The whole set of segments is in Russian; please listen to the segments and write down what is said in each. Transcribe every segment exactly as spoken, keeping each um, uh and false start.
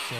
всем.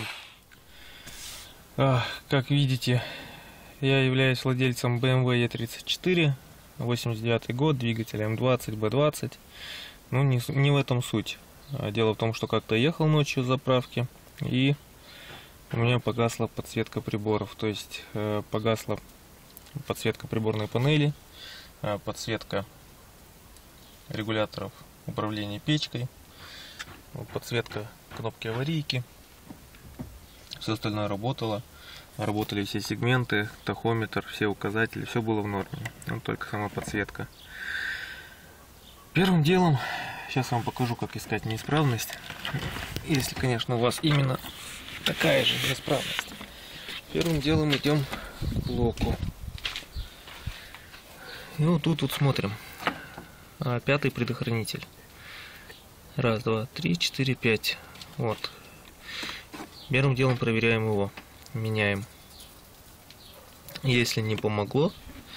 А, как видите, я являюсь владельцем бэ эм вэ е тридцать четыре, восемьдесят девятый год, двигатель эм двадцать бэ двадцать. Ну, не, не в этом суть. Дело в том, что как-то ехал ночью с заправки, и у меня погасла подсветка приборов. То есть э, погасла подсветка приборной панели, э, подсветка регуляторов управления печкой, подсветка кнопки аварийки. Все остальное работало. Работали все сегменты, тахометр, все указатели, все было в норме. Ну, только сама подсветка. Первым делом, сейчас вам покажу, как искать неисправность. Если, конечно, у вас именно такая же неисправность. Первым делом идем к блоку. Ну, тут вот смотрим. А, пятый предохранитель. Раз, два, три, четыре, пять. Вот. Первым делом проверяем его. Меняем. Если не помогло,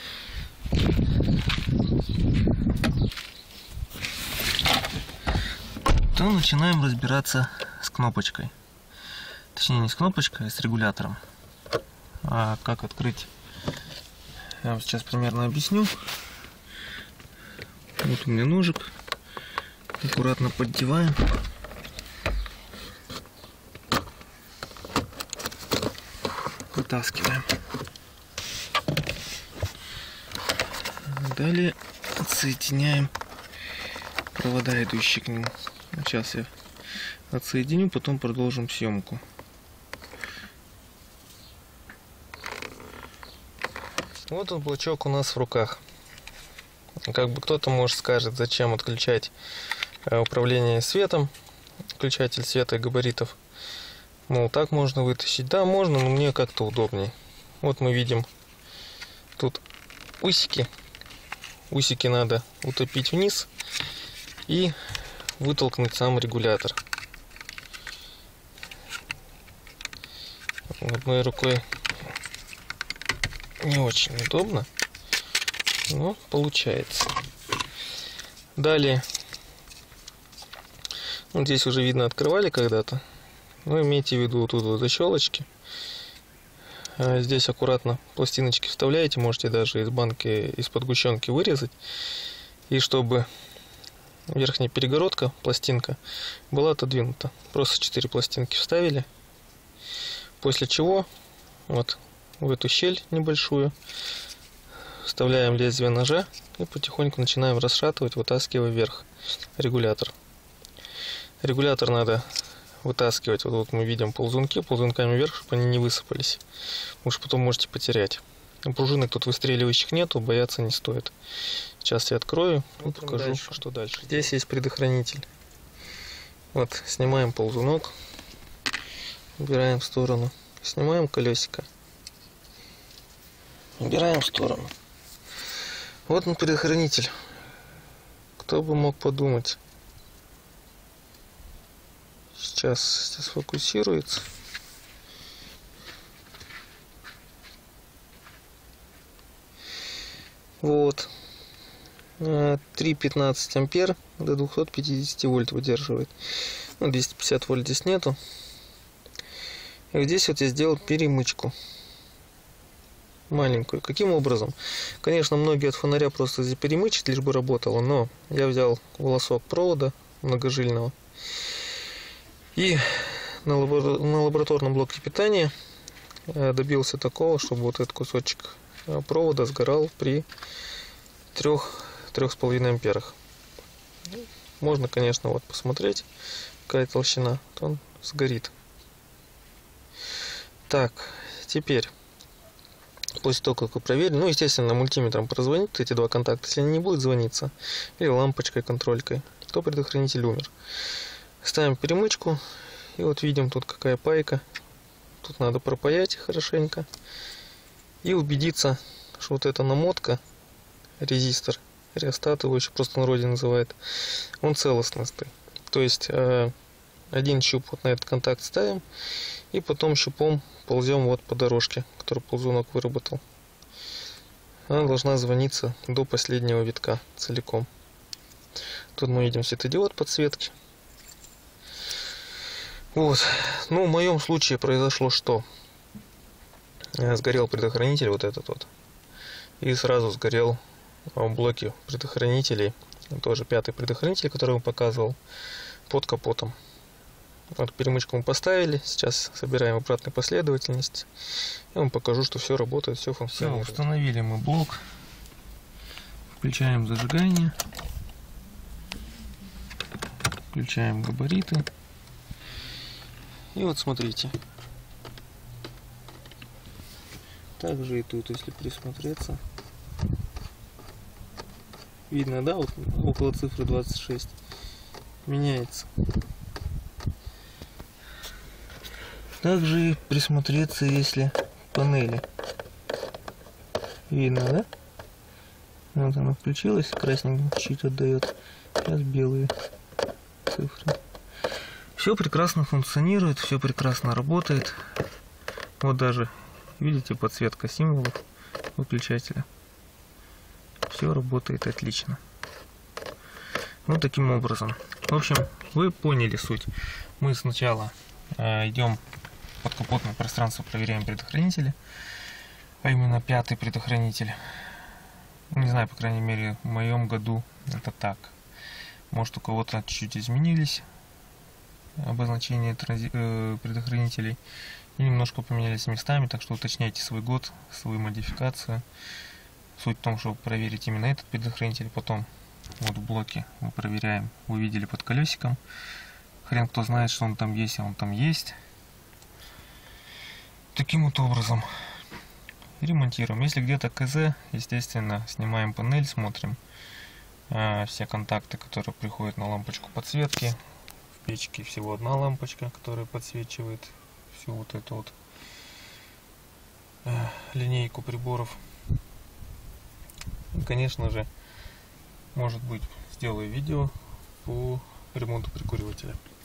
то начинаем разбираться с кнопочкой. Точнее, не с кнопочкой, а с регулятором. А как открыть, я вам сейчас примерно объясню. Вот у меня ножик. Аккуратно поддеваем. Вытаскиваем. Далее отсоединяем провода, идущие к нему. Сейчас я отсоединю, потом продолжим съемку. Вот он, блочок у нас в руках. Как бы кто-то может скажет, зачем отключать управление светом, включатель света и габаритов. Мол, так можно вытащить. Да, можно, но мне как-то удобнее. Вот мы видим тут усики. Усики надо утопить вниз и вытолкнуть сам регулятор. Одной рукой не очень удобно, но получается. Далее, вот здесь уже видно, открывали когда-то. Но имейте в виду, тут вот защелочки. Здесь аккуратно пластиночки вставляете, можете даже из банки, из-под гущенки вырезать. И чтобы верхняя перегородка, пластинка, была отодвинута. Просто четыре пластинки вставили. После чего вот в эту щель небольшую вставляем лезвие ножа и потихоньку начинаем расшатывать, вытаскивая вверх регулятор. Регулятор надо вытаскивать. Вот, вот мы видим ползунки, ползунками вверх, чтобы они не высыпались. Уж потом можете потерять. Пружинок тут выстреливающих нету, бояться не стоит. Сейчас я открою и покажу, дальше. Что дальше. Здесь есть предохранитель. Вот, снимаем ползунок, убираем в сторону, снимаем колесико, убираем в сторону. Вот он, предохранитель. Кто бы мог подумать. Сейчас здесь фокусируется. Вот. три пятнадцать ампер до двухсот пятидесяти вольт выдерживает. Ну, двести пятьдесят вольт здесь нету. И вот здесь вот я сделал перемычку. Маленькую. Каким образом? Конечно, многие от фонаря просто перемычат, лишь бы работало. Но я взял волосок провода многожильного. И на, лабор... на лабораторном блоке питания добился такого, чтобы вот этот кусочек провода сгорал при трех трех с половиной амперах. Можно, конечно, вот посмотреть, какая толщина, то он сгорит. Так, теперь после того, как вы проверили, ну, естественно, мультиметром прозвонит эти два контакта. Если они не будут звониться, или лампочкой, контролькой, то предохранитель умер. Ставим перемычку, и вот видим тут какая пайка. Тут надо пропаять хорошенько и убедиться, что вот эта намотка, резистор, реостат его еще просто в народе называют, он целостностный. То есть э, один щуп вот на этот контакт ставим, и потом щупом ползем вот по дорожке, которую ползунок выработал. Она должна звониться до последнего витка целиком. Тут мы видим светодиод подсветки. Вот. Ну, в моем случае произошло что? Сгорел предохранитель вот этот вот. И сразу сгорел в блоке предохранителей. Тоже пятый предохранитель, который я показывал, под капотом. Вот перемычку мы поставили. Сейчас собираем обратную последовательность. Я вам покажу, что все работает, все функционирует. Все, установили мы блок. Включаем зажигание. Включаем габариты. И вот смотрите. Также и тут, если присмотреться. Видно, да, вот около цифры двадцать шесть. Меняется. Также и присмотреться, если панели. Видно, да? Вот она включилась, красненьким чуть отдает. Сейчас белые цифры. Все прекрасно функционирует, все прекрасно работает. Вот даже, видите, подсветка символов выключателя. Все работает отлично. Вот таким образом. В общем, вы поняли суть. Мы сначала э, идем под капотное пространство, проверяем предохранители. А именно пятый предохранитель. Не знаю, по крайней мере, в моем году это так. Может, у кого-то чуть-чуть изменились обозначения транзи... э, предохранителей и немножко поменялись местами, так что уточняйте свой год, свою модификацию. Суть в том, чтобы проверить именно этот предохранитель. Потом вот в блоке мы проверяем, вы видели под колесиком. Хрен кто знает, что он там есть, а он там есть. Таким вот образом ремонтируем. Если где-то КЗ, естественно, снимаем панель, смотрим э, все контакты, которые приходят на лампочку подсветки. В печке всего одна лампочка, которая подсвечивает всю вот эту вот э, линейку приборов. И, конечно же, может быть, сделаю видео по ремонту прикуривателя.